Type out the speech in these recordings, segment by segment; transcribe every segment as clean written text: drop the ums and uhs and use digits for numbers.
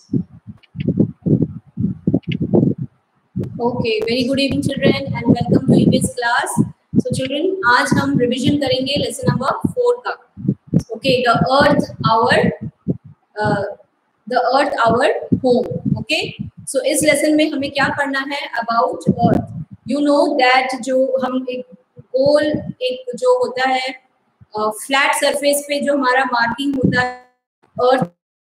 Okay, very good evening children and welcome to EBS class. So children, आज हम revision करेंगे lesson number 4 का. Okay, the earth our home. Okay, so इस lesson में हमें क्या पढ़ना है about earth. You know that जो हम एक गोल एक जो होता है फ्लैट सरफेस पे जो हमारा मार्किंग होता है अर्थ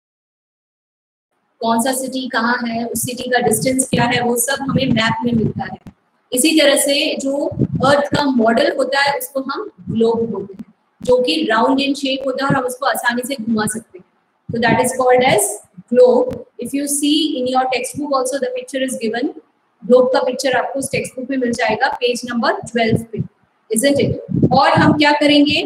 कौन सा सिटी कहाँ है, उस सिटी का डिस्टेंस क्या है, वो सब हमें मैप में मिलता है. इसी तरह से जो अर्थ का मॉडल होता है उसको हम ग्लोब बोलते हैं, जो कि राउंड इन शेप होता है और हम उसको आसानी से घुमा सकते हैं. तो that is called as globe. If you see in your text book also the picture is given. Globe का पिक्चर आपको उस टेक्स्ट बुक में मिल जाएगा पेज नंबर 12 पे, इजंट इट. और हम क्या करेंगे,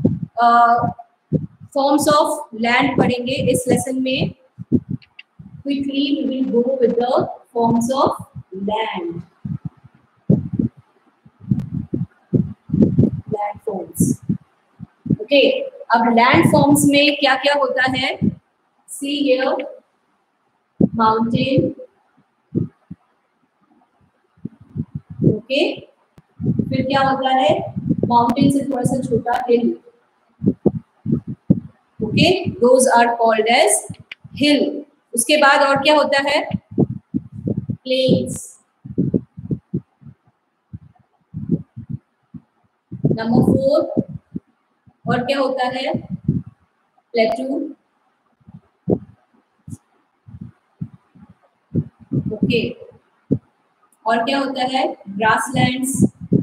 फॉर्म्स ऑफ लैंड पढ़ेंगे इस लेसन में. Quickly we will go with the forms of land. Land forms. Okay. अब land forms में क्या क्या होता है? See here, mountain. Okay. फिर क्या होता है? Mountain से थोड़ा सा छोटा hill. Okay. Those are called as hill. उसके बाद और क्या होता है? प्लेन्स. नंबर 4 और क्या होता है? प्लेटू. ओके. और क्या होता है? ग्रासलैंड्स.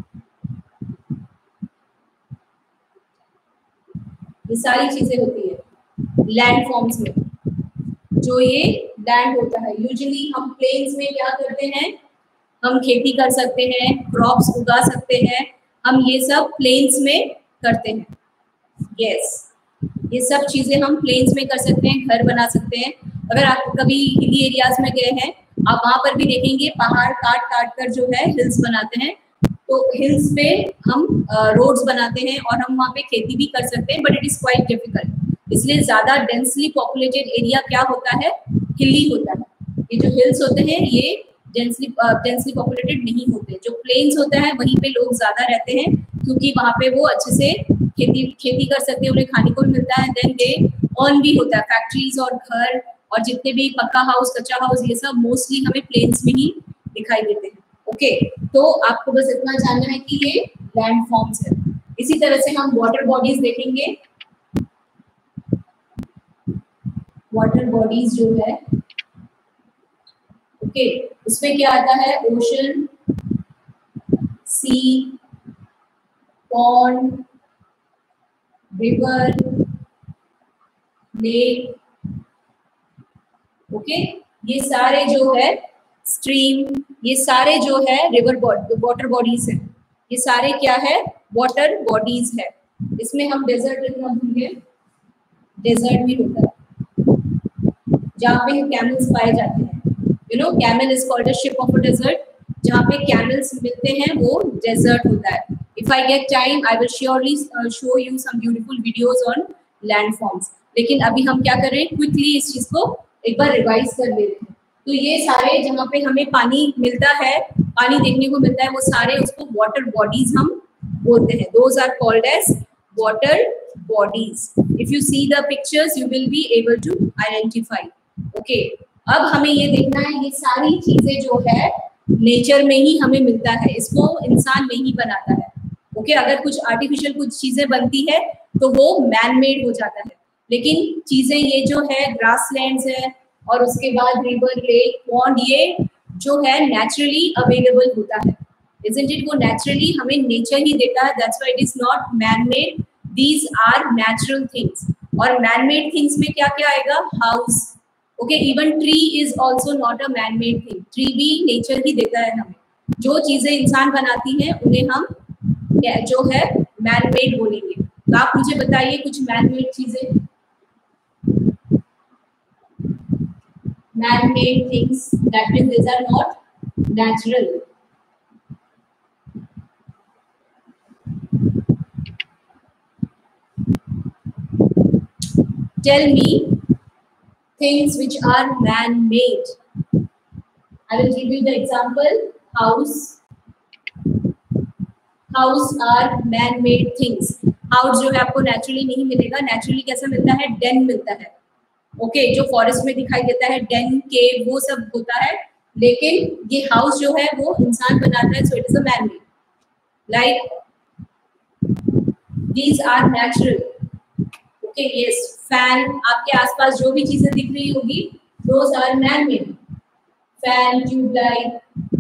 ये सारी चीजें होती है लैंड फॉर्म्स में. जो ये लैंड होता है, यूजुअली हम प्लेन्स में क्या करते हैं, हम खेती कर सकते हैं, क्रॉप्स उगा सकते हैं, हम ये सब प्लेन्स में करते हैं. यस, ये सब चीजें हम प्लेन्स में कर सकते हैं, घर बना सकते हैं. अगर आप कभी हिली एरियाज में गए हैं, आप वहां पर भी देखेंगे पहाड़ काट काट कर जो है हिल्स बनाते हैं. तो हिल्स पे हम रोड्स बनाते हैं और हम वहाँ पे खेती भी कर सकते हैं, but it is quite difficult. इसलिए ज्यादा डेंसली पॉपुलेटेड एरिया क्या होता है? हिली होता है. ये जो हिल्स होते हैं ये डेंसली पॉपुलेटेड नहीं होते. जो प्लेन्स होता है वहीं पे लोग ज्यादा रहते हैं, क्योंकि वहाँ पे वो अच्छे से खेती कर सकते हैं, उन्हें खाने को भी मिलता है. देन दे अर्न भी होता है. फैक्ट्रीज और घर और जितने भी पक्का हाउस कच्चा हाउस ये सब मोस्टली हमें प्लेन्स में ही दिखाई देते हैं. ओके, तो आपको बस इतना जानना है कि ये लैंड फॉर्म्स है. इसी तरह से हम वाटर बॉडीज देखेंगे. वाटर बॉडीज जो है, ओके, उसमें क्या आता है? Ocean, sea, pond, river, lake. Okay, ये सारे जो है स्ट्रीम, ये सारे जो है रिवर वाटर बॉडीज है. ये सारे क्या है? वाटर बॉडीज है. इसमें हम डेजर्ट इतना भूल गए, डेजर्ट भी होता है जहाँ पे कैमल्स पाए जाते हैं. You know, camel is called a ship of a desert. जहाँ पे कैमल्स मिलते हैं वो डेजर्ट होता है. If I get time I will surely show you some beautiful videos on land forms. लेकिन अभी हम क्या कर रहे हैं, क्विकली इस चीज को एक बार रिवाइज कर ले रहे हैं. तो ये सारे जहाँ पे हमें पानी मिलता है, पानी देखने को मिलता है, वो सारे उसको वाटर बॉडीज हम बोलते हैं. Those are called as water bodies. If you see the pictures, you will be able to identify. Okay. अब हमें ये देखना है, ये सारी चीजें जो है नेचर में ही हमें मिलता है, इसको इंसान नहीं बनाता है. ओके, अगर कुछ आर्टिफिशियल कुछ चीजें बनती है तो वो मैन मेड हो जाता है. लेकिन चीजें ये जो है ग्रासलैंड्स है और उसके बाद रिवर, लेक, पॉन्ड, ये जो है नेचुरली अवेलेबल होता है. Isn't it? वो नेचुरली हमें नेचर ही देता है. That's why it is not man made. These are natural things. और man made things में क्या क्या आएगा? House. Okay, even tree is also not a man made thing. Tree भी nature ही देता है हमें. जो चीजें इंसान बनाती हैं उन्हें हम जो है man made बोलेंगे. तो आप मुझे बताइए कुछ man made चीजें. Man made things, that means these are not natural. Tell me things which are man-made. I will give you the example. House are man-made things. House जो है आपको नेचुरली नहीं मिलेगा. नेचुरली कैसा मिलता है? डेन मिलता है. ओके, जो फॉरेस्ट में दिखाई देता है, डेन, केव, वो सब होता है. लेकिन ये हाउस जो है वो इंसान बनाता है, so it is a man made. Like these are natural. Okay, yes, fan, आपके आसपास जो भी चीजें दिख रही होगी, those are man made. Fan, tubelight.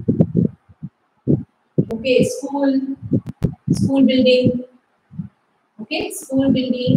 Okay, school building. Okay, school building,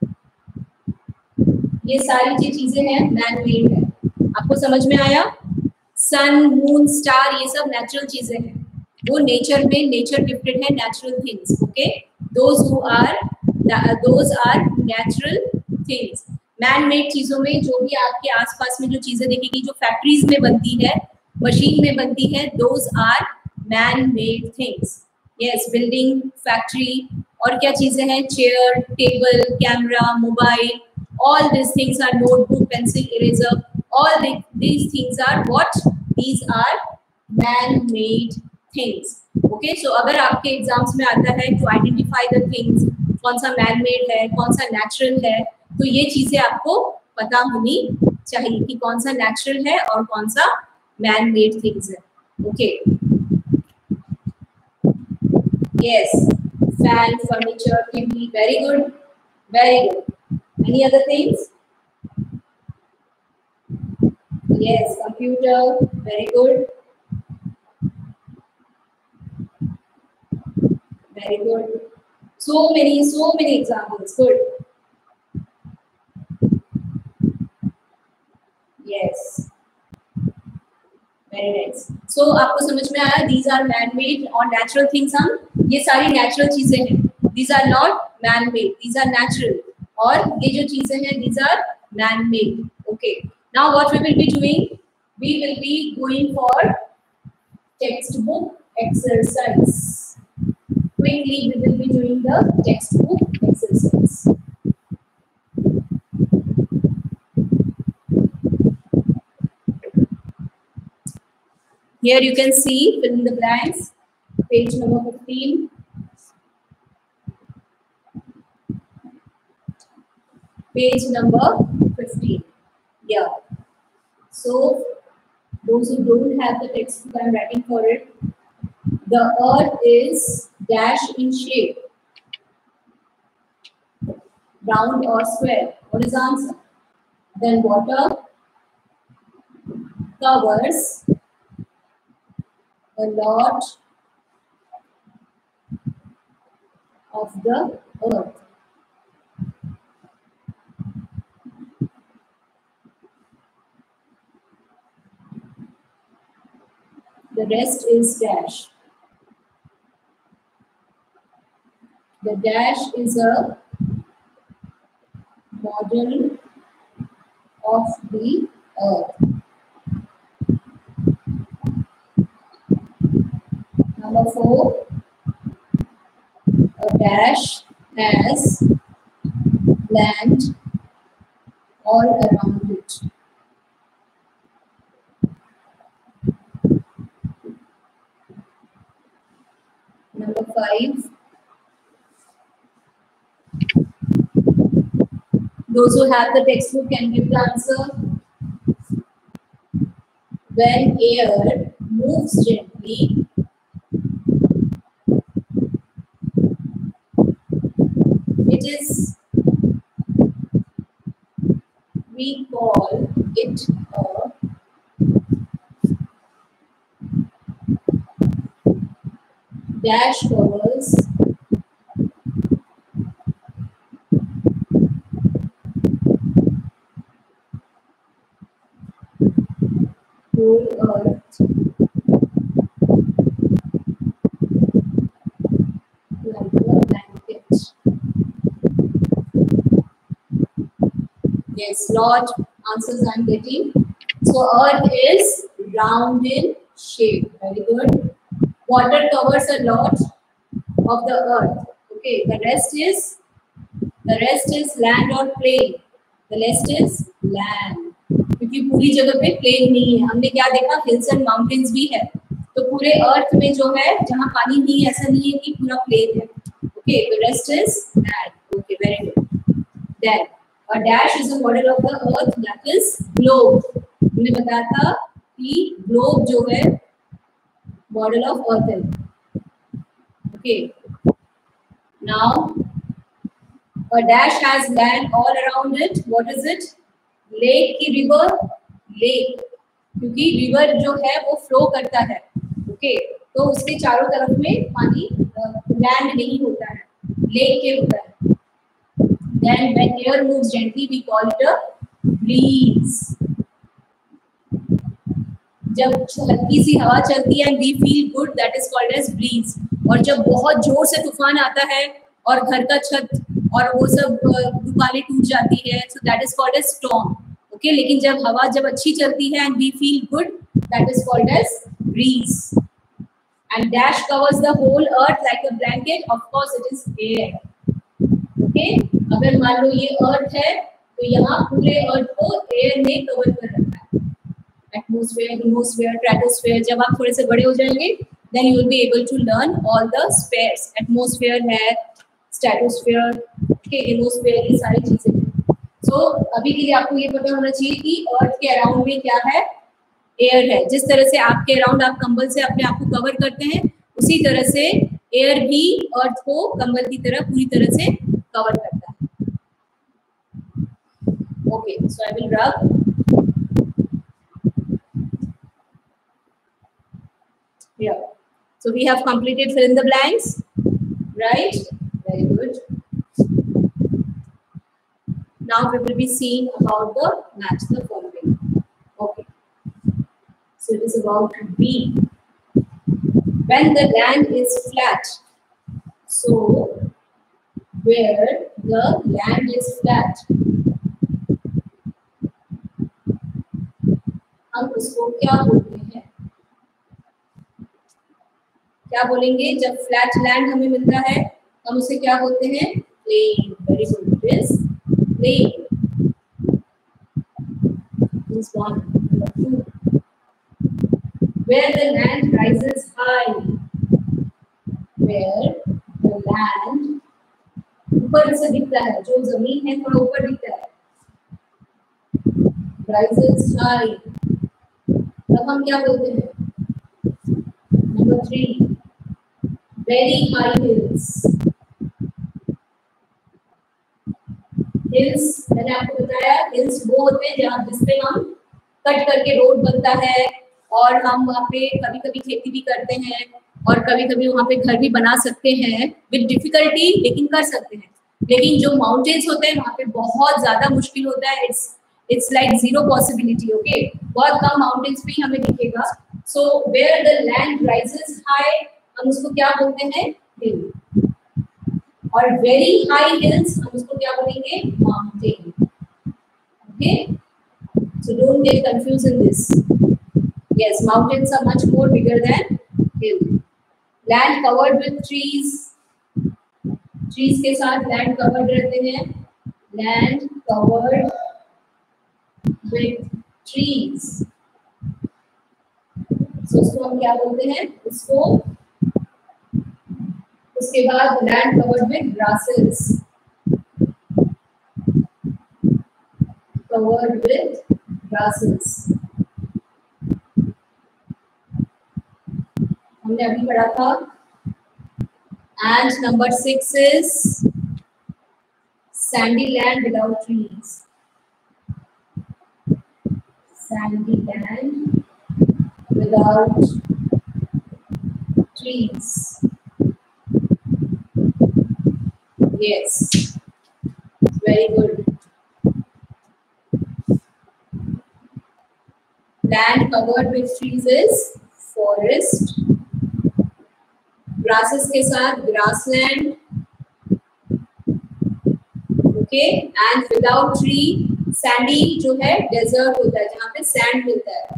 ये सारी जो चीजें हैं मैन मेड है. आपको समझ में आया? सन, मून, स्टार, ये सब नेचुरल चीजें हैं. वो नेचर में, नेचर गिफ्टेड है natural things. Okay, those are natural things. Man made चीजों में जो भी आपके आसपास में जो चीजें दिखेगी, जो फैक्ट्रीज में बनती है, मशीन में बनती है, those are man made things. Yes, building, factory, और क्या चीजें हैं? Chair, table, camera, mobile, all these things are notebook, pencil, eraser. All these things are what? These are man-made things. Okay, so अगर आपके exams में आता है to identify the things, कौन सा man-made है, कौन सा natural है, तो ये चीजें आपको पता होनी चाहिए कि कौन सा natural है और कौन सा man-made things है. Okay. Yes, fan, furniture, TV, very good, very good. Any other things? Yes, computer, very good. Very good. So many examples. Good. Yes. Very nice. So आपको समझ में आया? These are man-made और natural things. हम ये सारी natural चीजें हैं. These are not man-made. These are natural. और ये जो चीजें हैं, these are man-made. Okay. Now what we will be doing? We will be going for textbook exercise. Quickly, we will be doing the textbook exercise. Here you can see, fill in the blanks, page number 15. Page number 15. Yeah. So, those who don't have the textbook, I am writing for it. The earth is dash in shape. Round or square. What is the answer? Then water covers a lot of the earth. The rest is dash. The dash is a model of the earth. Number 4, a dash has land all around it. Number 5, those who have the textbook can give the answer. When air moves gently, it is, we call it a dash covers whole earth like a blanket. Yes, lot answers I'm getting. So earth is round in shape. Very good. Water covers a lot of the earth. Okay, the rest is land or plain. The rest is land. क्योंकि पूरी जगह पे plane नहीं है। हमने क्या देखा, hills and mountains भी है। तो पूरे अर्थ में जो है जहाँ पानी नहीं है, ऐसा नहीं है कि पूरा प्लेन है। Okay, the rest is land. Okay, very good. Then a dash is a model of the earth, that is globe. हमने बताया था कि globe जो है model of earth है. Okay. Now a dash has land all around it. What is it? Lake की river, lake. क्योंकि river जो है वो flow करता है. Okay. तो उसके चारों तरफ में पानी लैंड नहीं होता है, लेक के होता है. Then when air moves gently, we call it a breeze. जब हल्की सी हवा चलती है and we feel good, that is called as breeze. और जब बहुत जोर से तूफान आता है और घर का छत और वो सब दुकानें टूट जाती है, so that is called as storm. Okay, लेकिन जब हवा जब अच्छी चलती है and we feel good, that is called as breeze. And dash covers the whole earth like a blanket. Of course, it is air. Okay? अगर मान लो ये अर्थ है तो यहाँ पूरे अर्थ को एयर ने कवर कर रखा है. Atmosphere, hemisphere, stratosphere. जब आप थोड़े से बड़े हो जाएंगे then you will be able to learn all the spheres. Atmosphere है, स्ट्रेटोस्फेयर, okay, हेमिस्फेयर, ये सारी चीजें हैं. So अभी के लिए आपको ये पता होना चाहिए कि अर्थ के अराउंड में क्या है, एयर है. जिस तरह से आपके अराउंड आप कंबल से अपने आप को कवर करते हैं, उसी तरह से एयर भी अर्थ को कंबल की तरह पूरी तरह से कवर करता है. Okay, so I will rub. Here. So we have completed fill in the blanks, right? Very good. Now we will be seeing about the match the following. Okay. So it is about B. When the land is flat, so where the land is flat, हम उसको क्या बोलते हैं? क्या बोलेंगे? जब flat land हमें मिलता है हम उसे क्या बोलते हैं? Plane. Very good, it is plane. This one. Where the land rises high, where the land ऊपर से दिखता है, जो जमीन है थोड़ा ऊपर दिखता है, rises high, तब हम क्या बोलते हैं? Number 3, very high hills. Hills मैंने आपको बताया, hills वो होते हैं जहाँ जिसपे हम कट करके रोड बनता है और हम वहाँ पे कभी कभी खेती भी करते हैं और कभी कभी वहाँ पे घर भी बना सकते हैं विद डिफिकल्टी, लेकिन कर सकते हैं. लेकिन जो माउंटेन्स होते हैं वहाँ पे बहुत ज्यादा मुश्किल होता है. It's like zero possibility. Okay, बहुत कम माउंटेन्स पे ही हमें दिखेगा. So where the land rises high, हम उसको क्या बोलते हैं? हिल. और वेरी हाई हिल्स हम उसको क्या बोलेंगे? Mountain. Okay, so don't get confuse in this. Yes, mountains are much more bigger than hill. Land covered with trees. Trees के साथ land covered रहते हैं. Land covered with trees. So उसको हम क्या बोलते हैं? उसको उसके बाद land covered with grasses. Covered with grasses. हमने अभी पढ़ा था. And number 6 is sandy land without trees. Sandy land without trees. Yes, very good. Land covered with trees is forest. Grasses के साथ grassland. Okay, and without tree sandy जो है desert होता है, जहाँ पे सैंड मिलता है.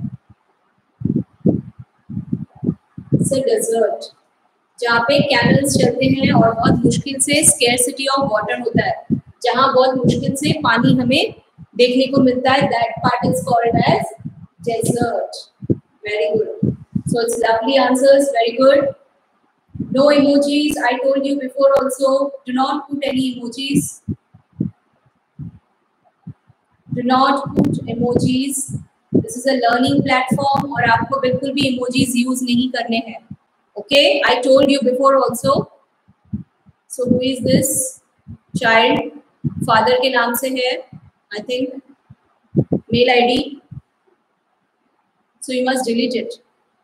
इट्स अ डेजर्ट जहाँ पे कैनल्स चलते हैं और बहुत मुश्किल से स्केर्सिटी ऑफ वाटर होता है, जहाँ बहुत मुश्किल से पानी हमें देखने को मिलता है, that part is called as desert. Very good. So it's lovely answers. Very good. No emojis. I told you before also, do not put any emojis. Do not put emojis. This is a learning platform और आपको बिल्कुल भी emojis use नहीं करने हैं. Okay? I told you before also. So who is this child? Father के नाम से है. I think mail ID. So you must delete it.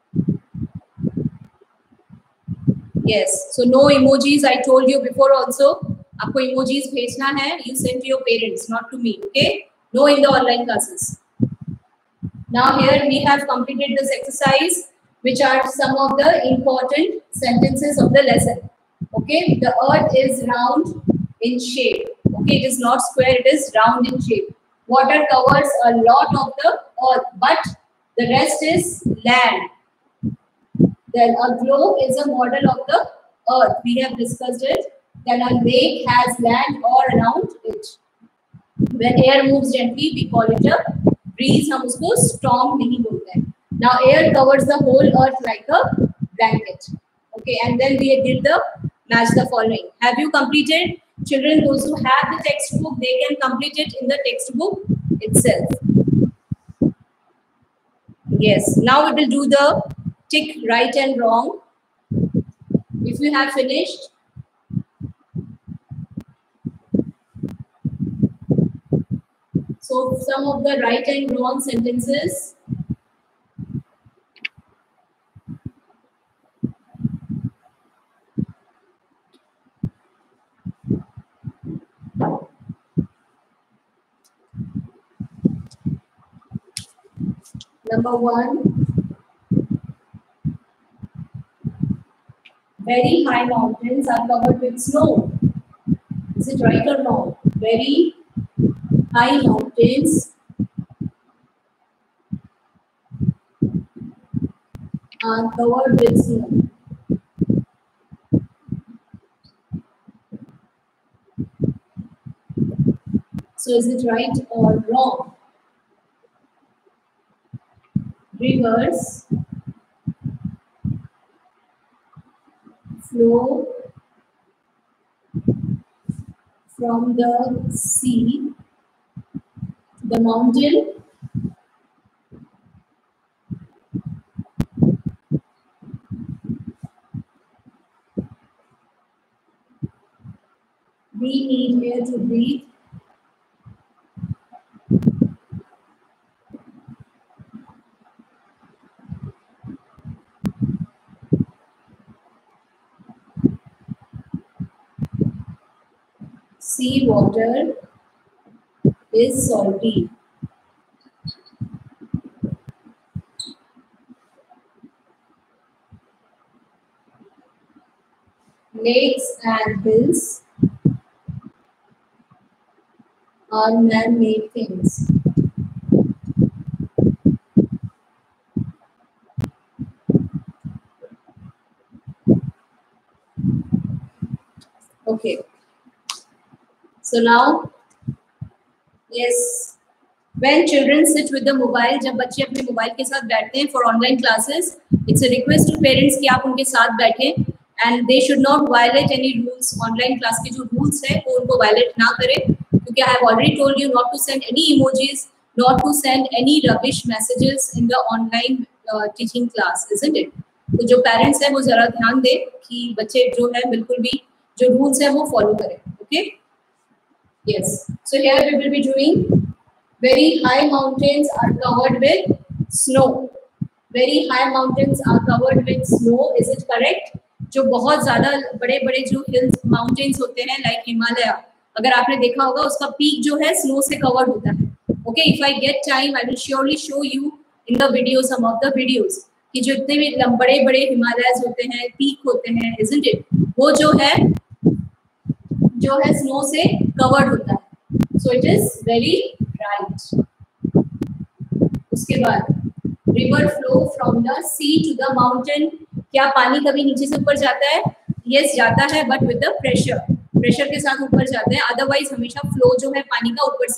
Yes. So no emojis. I told you before also. आपको emojis भेजना है. You send to your parents, not to me. Okay? No in the online classes. Now here we have completed this exercise, which are some of the important sentences of the lesson. Okay? The earth is round in shape. Okay? It is not square. It is round in shape. Water covers a lot of the earth, but the rest is land. Then a globe is a model of the earth. We have discussed it. Then a lake has land all around it. When air moves gently, we call it a breeze. हम उसको storm नहीं बोलते हैं. Now air covers the whole earth like a blanket. Okay, and then we did the match the following. Have you completed? Children, those who have the textbook, they can complete it in the textbook itself. Yes. Now we will do the tick right and wrong. If you have finished, so some of the right and wrong sentences. Number 1. Very high mountains are covered with snow. Is it right or wrong? Very high mountains are covered with snow. So is it right or wrong? Rivers flow from the sea. The mountain we need air to breathe. Sea water is salty. Lakes and hills are man-made things. Okay. So now, yes, when children sit with the mobile, जब बच्चे अपने mobile के साथ बैठते हैं for online classes, it's a request to parents कि आप उनके साथ बैठें and they should not violate any rules. Online class के जो rules है वो उनको violate ना करें, क्योंकि I have already told you not to send any emojis, not to send any rubbish messages in the online teaching class, isn't it? तो जो parents हैं वो जरा ध्यान दें कि बच्चे जो है बिल्कुल भी जो rules है वो follow करें. Okay? Yes. So here we will be doing very high mountains are covered with snow. Very high mountains are covered with snow. Is it correct? जो बहुत ज़्यादा बड़े-बड़े जो hills mountains होते हैं like हिमालय, अगर आपने देखा होगा उसका पीक जो है स्नो से कवर्ड होता है. Okay, if I get time, I will surely show you in the video some of the videos कि जो इतने भी बड़े-बड़े हिमालयस होते हैं, पीक होते हैं, isn't it? वो जो है स्नो से कवर्ड होता है. So it is very bright. उसके बाद river flow from the sea to the mountain. क्या पानी कभी नीचे से ऊपर जाता है? Yes, जाता है, but with the pressure. Pressure के साथ ऊपर जाते हैं. अदरवाइज हमेशा फ्लो जो है पानी का ऊपर से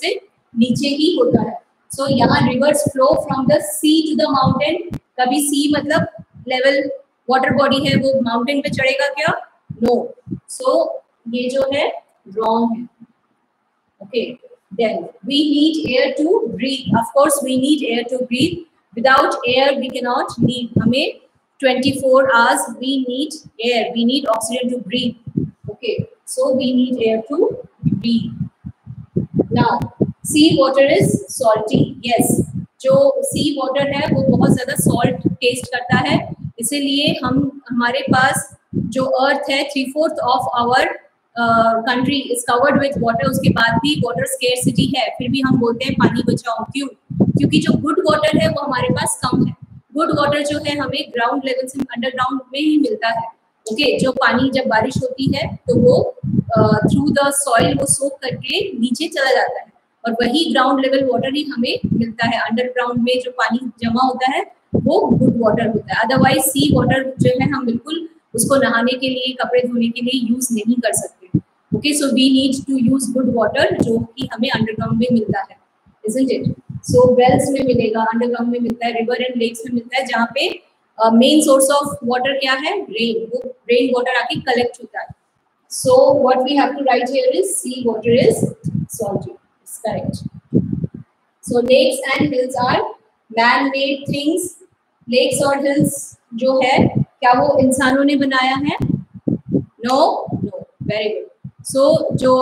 नीचे ही होता है. सो यहाँ rivers flow from the sea to the mountain. कभी सी मतलब लेवल वाटर बॉडी है वो माउंटेन पे चढ़ेगा क्या? नो. सो ये जो है रॉन्ग है. Okay, then we need air to breathe. Of course we need air to breathe. Without air we cannot live. हमें 24 hours we need air. We need oxygen to breathe. Okay, so we need air to breathe. Now sea water is salty. Yes, जो sea water है वो बहुत ज़्यादा salt taste करता है. इसीलिए हमारे पास जो अर्थ है 3/4 of our country is covered with water. उसके बाद भी वाटर स्केर्सिटी है, फिर भी हम बोलते हैं पानी बचाओ. क्यों? क्योंकि जो गुड वाटर है वो हमारे पास कम है. गुड वाटर जो है हमें ग्राउंड लेवल से अंडरग्राउंड में ही मिलता है. ओके, जो पानी जब बारिश होती है तो वो थ्रू द सॉइल वो सोक करके नीचे चला जाता है और वही ग्राउंड लेवल वाटर ही हमें मिलता है. अंडरग्राउंड में जो पानी जमा होता है वो गुड वाटर होता है. अदरवाइज सी वाटर जो है हम बिल्कुल उसको नहाने के लिए, कपड़े धोने के लिए यूज नहीं कर सकते. Okay, so we need to use good water जो कि हमें अंडरग्राउंड में मिलता है, isn't it? सो वेल्स में मिलेगा, अंडरग्राउंड में मिलता है, रिवर एंड लेक्स में मिलता है, जहाँ पे मेन सोर्स ऑफ वाटर क्या है? रेन. वो रेन वाटर आके कलेक्ट होता है. So what we have to write here is sea water is salty. It's correct. So lakes and hills are man-made things. Lakes और hills जो है क्या वो इंसानों ने बनाया है? No, no. Very good. So जो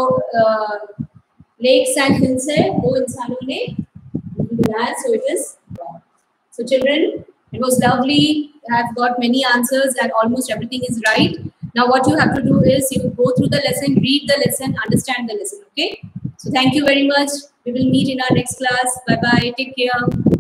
लेक्स एंड हिल्स है वो इंसानों ने बनाया. So it is wrong. So children, it was lovely. I have got many answers and almost everything is right. Now what you have to do is you go through the lesson, read the lesson, understand the lesson. Okay, so thank you very much. We will meet in our next class. Bye bye. Take care.